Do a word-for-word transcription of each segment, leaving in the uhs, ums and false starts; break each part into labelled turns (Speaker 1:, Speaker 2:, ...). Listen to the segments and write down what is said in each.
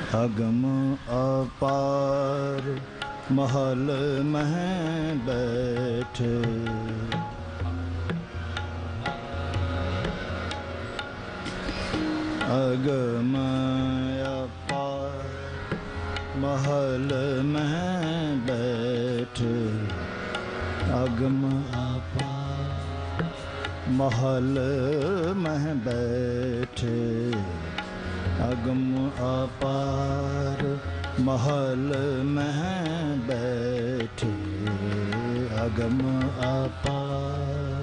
Speaker 1: अगम अपार महल मह बैठ। अगम अपार महल मह बैठ। अगम अपार महल मह बैठ। अगम अपार महल मह बैठे। अगम अपार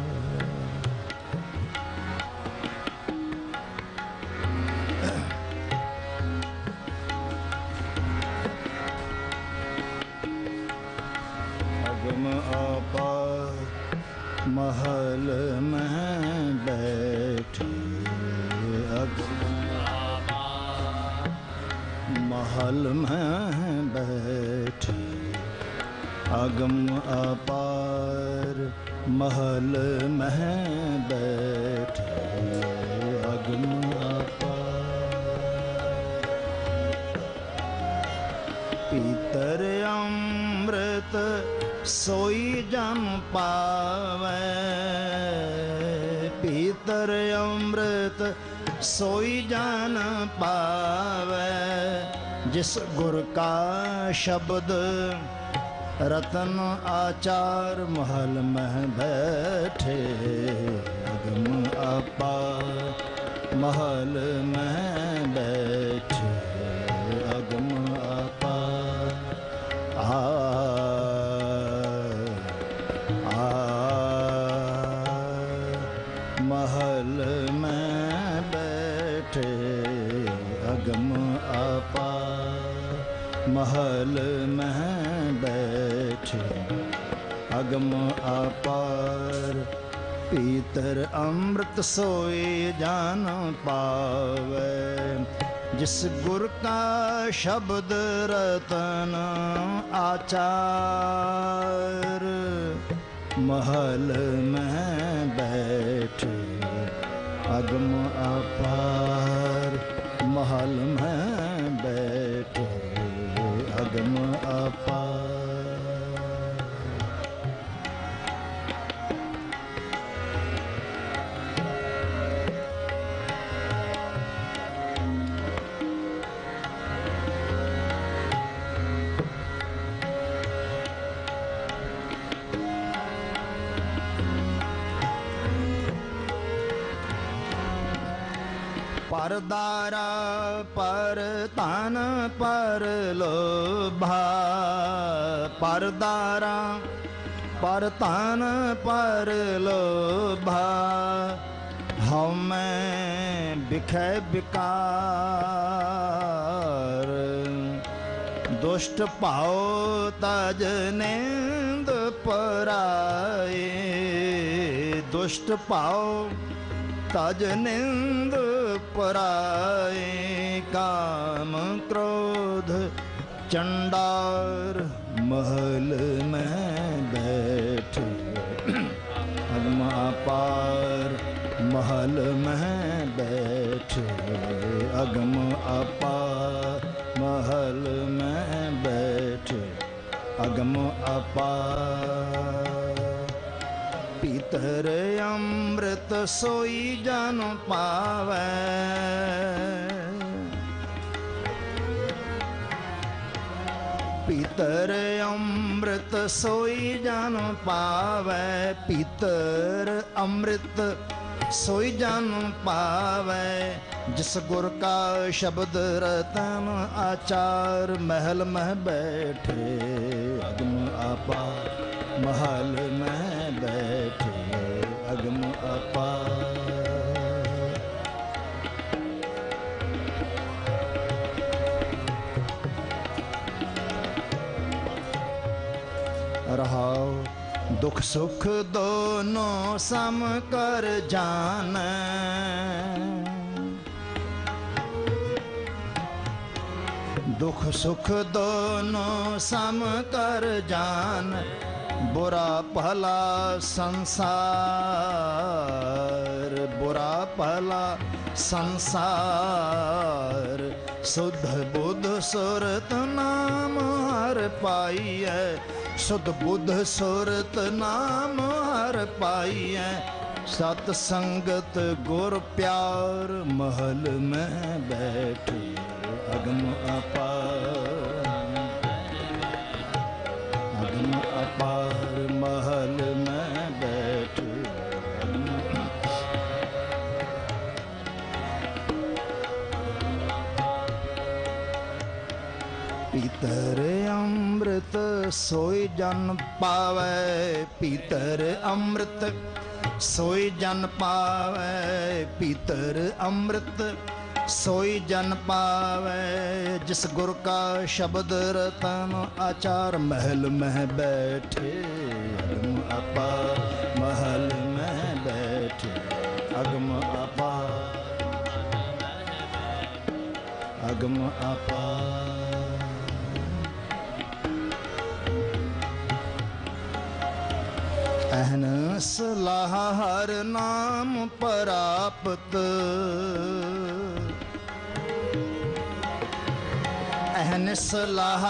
Speaker 1: अगम अपार महल मह बैठे। अगम महल में बैठे। अगम अपार महल में बैठे। अगम अपार पीतर अमृत सोई जन पावे। पीतर अमृत सोई जान पावे। जिस गुर का शब्द रतन आचार महल में बैठे। अगम अपार महल में बैठे। अगम अपार आ आ महल में बैठे। अगम अपार महल में बैठे। अगम अपार पीतर अमृत सोए जान पावे। जिस गुर का शब्द रतन आचार महल में बैठे। अगम अपार महल में बैठे। अगम अपार परदारा पर तन पर लोभा। परदारा पर तन पर लोभा। हमें बिखे बिकार। दुष्ट पाओ तज नेंद पराए। दुष्ट पाओ तज निंद पराए। काम क्रोध चंडार महल में बैठे। अगम अपार महल में बैठे। अगम अपार महल में बैठे। अगम अपार पीतर अमृत सोई जन पावे। पीतर अमृत सोई जन पावे। पीतर अमृत सोई जन पावे। जिस गुर का शब्द रतन आचार महल में बैठे। अगम अपार महल में बैठे। अगम अपार रहाओ। दुख सुख दोनों सम कर जाने। दुख सुख दोनों सम कर जान। बुरा भला संसार बुरा बुरा भला संसार। सुध बुध सुरत नाम हर पाइयै, सुध बुध सुरत नाम हर पाइयै। सत संगत गुर प्यार, महल में बैठे अगम अपार। अगम अपार महल में बैठे। पीतर अमृत सोई जन पावै, पीतर अमृत सोई जन पावै। पीतर अमृत सोई जन पावै, जिस गुर का शब्द रतन आचार। महल में बैठे अगम अपार, महल में बैठे अगम अपार, अगम अपार। अहन सलाह हर नाम परापत, अहन सलाह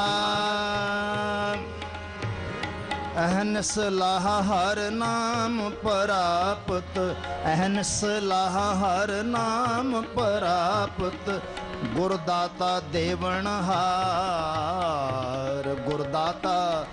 Speaker 1: अहन सलाह हर नाम परापत। अहन सलाह हर नाम परापत। गुरदाता देवनहार, गुरदाता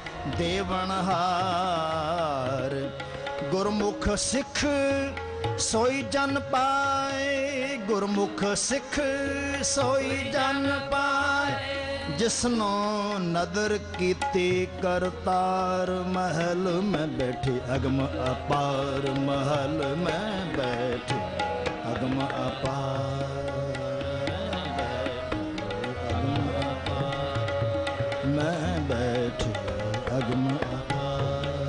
Speaker 1: देवनहार। गुरमुख सिख सोई जन पाए, गुरमुख सिख सोई जन पाए। जिसनो नदर कीती करतार, महल में बैठे अगम अपार। महल में बैठे अगम अपार, अगम अपार में बैठे अगम अपार।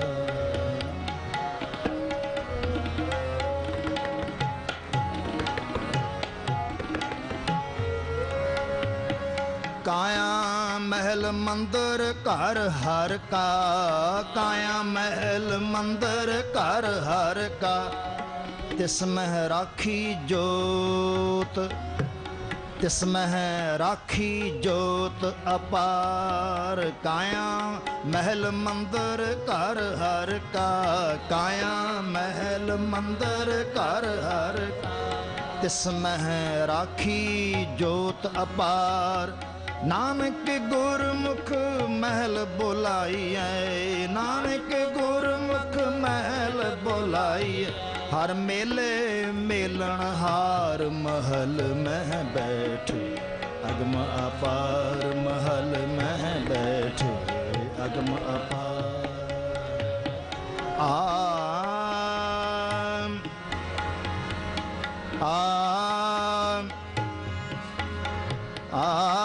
Speaker 1: काया महल मंदिर घर हर का, काया महल मंदिर घर हर का। तिसमें राखी जोत, तिसमें राखी जोत अपार। काया महल मंदिर घर हर का, काया महल मंदिर घर हर का। तिसमें राखी जोत अपार। नानक गुरमुख महल बुलाइए, नानक गुरमुख महल बुलाइए। हर मेले मेलन हार, महल में बैठे अगम अपार। महल में बैठे अगम अपार। आम आम आम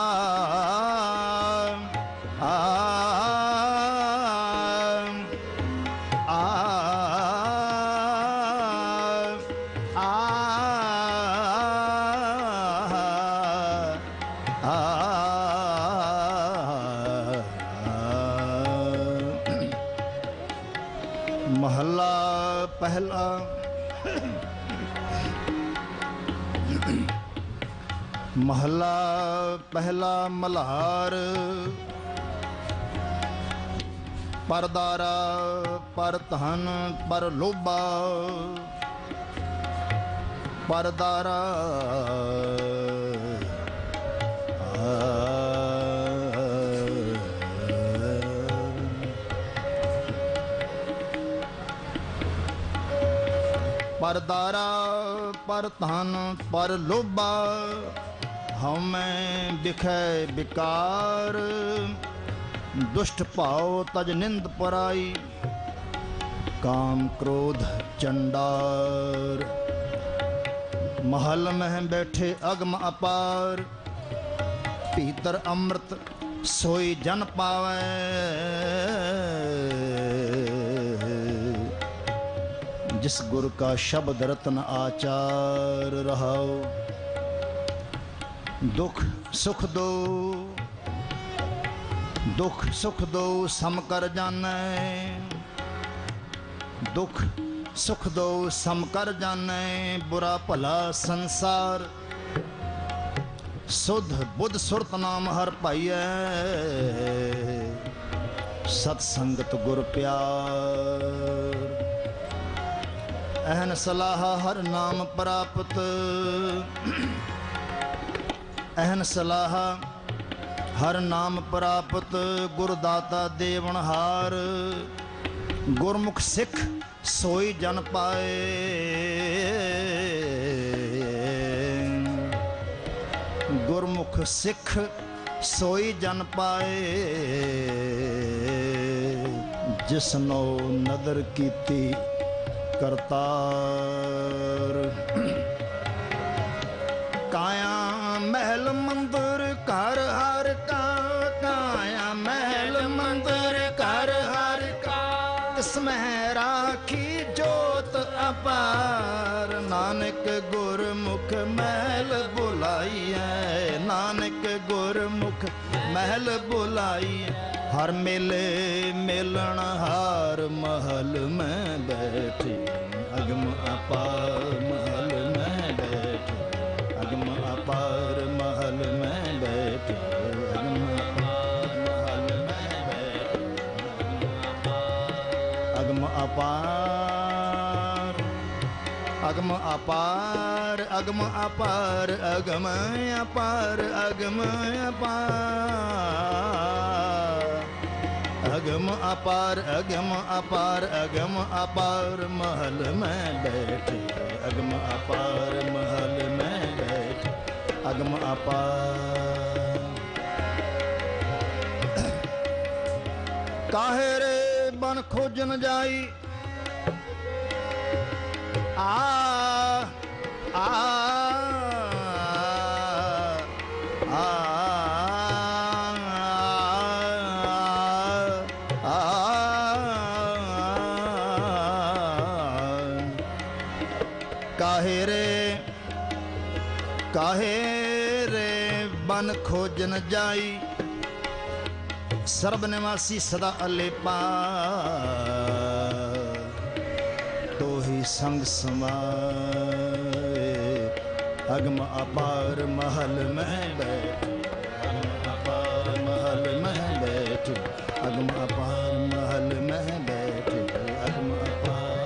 Speaker 1: महला पहला। महला पहला मल्हार। परदारा पर धन पर लोभा, परदारा परदारा पर धन पर लोभा। हमें बिखै बिकार, दुष्ट भाव तज निंद पराई। काम क्रोध चंडार, महल में बैठे अगम अपार। भीतर अमृत सोई जन पावै, जिस गुर का शब्द रत्न आचार रहाओ। दुख सुख दो, दुख सुख दो सम कर जानै। दुख सुख दो सम कर जाने बुरा भला संसार। सुध बुध सुरत नाम हर पाइयै सतसंगत गुर प्यार। अहन सलाह हर नाम प्राप्त अहन सलाह हर नाम प्राप्त गुरदाता देवनहार। गुरमुख सिख सोई जन पाए गुरमुख सिख सोई जन पाए जिसनो नदर कीती करतार। काया महल मंदिर घर हर का काया महल मंदिर घर हर का तिसमें राखी जोत अपार। नानक गुरमुख महल बुलाइए नानक गुरमुख महल बुलाइए। हर मेले मिलन हार महल में बैठी अगम अपार महल में बैठी अगम अपार महल में बैठे अगम अपार महल में बैठे अगम अपार अगम अपार अगम अपार अगम अपार अगम अपार अगम अपार अगम अपार अगम अपार महल में बैठे अगम अपार महल में अगम अपार। काहे रे बन खोजन जाई आ आ आ आ काहे रे काहे रे बन खोजन जाई सर्ब निवासी सदा अलेपा। तो ही संग समाए अगम अपार महल में बैठ अगम अपार महल में बैठ अगम अपार महल में बैठ अगम अपार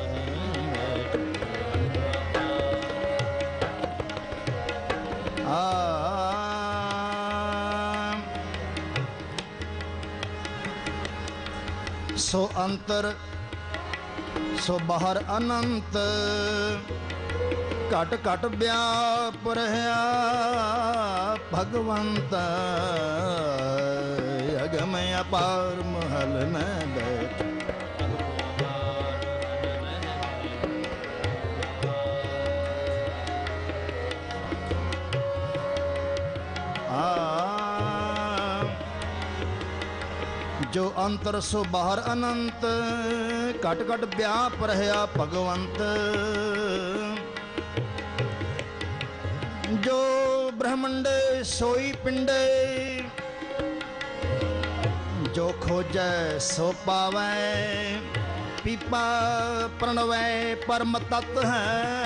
Speaker 1: आ सो अंतर सो बाहर अनंत घट घट व्याप रहा भगवंत अगम अपार महल में बैठ जो अंतर सो बाहर अनंत घट घट व्याप रहा भगवंत। जो ब्रह्मंडे सोई पिंडे जो खोजै सो पावै पीपा प्रणवै परम तत्व है।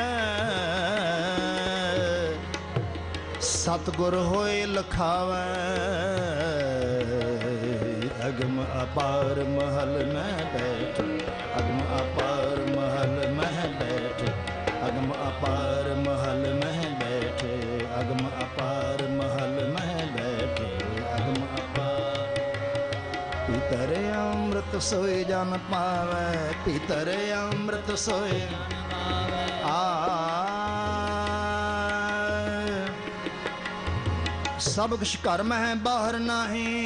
Speaker 1: सतगुर होए लखावै अगम अपार महल में बैठ अगम अपार महल में बैठ अगम अपार महल में बैठे अगम अपार महल में बैठे अगम अपार। पीतर अमृत सोए जन पावै पीतर अमृत सोए आ सब कुछ घर में है बाहर नहीं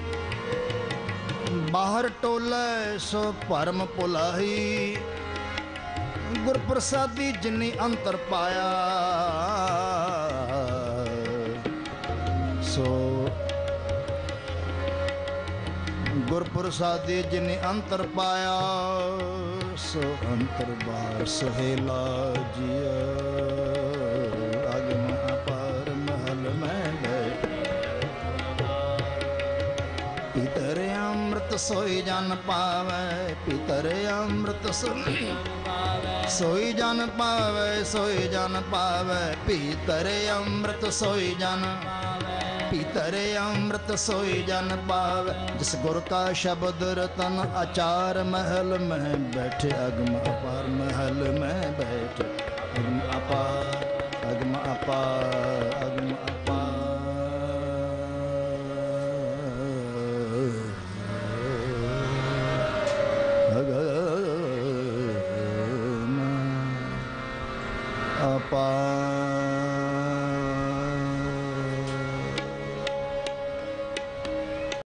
Speaker 1: बाहर टोले सो परम पुलाही। गुर प्रसादी जिन्नी अंतर पाया सो गुर प्रसादी जिन्नी अंतर पाया सो अंतर बाहर सुहेला जिया। अगम अपार महल में बैठ पितर अमृत सोई जन पावै पितर अमृत सोई सोई जन पावे सोई जन पावे पीतर अमृत सोई जन पीतर अमृत सोई जन पावे जिस गुर का शब्द रतन आचार महल में बैठे अगम अपार महल में बैठे अगम अपार अगम अपार अगम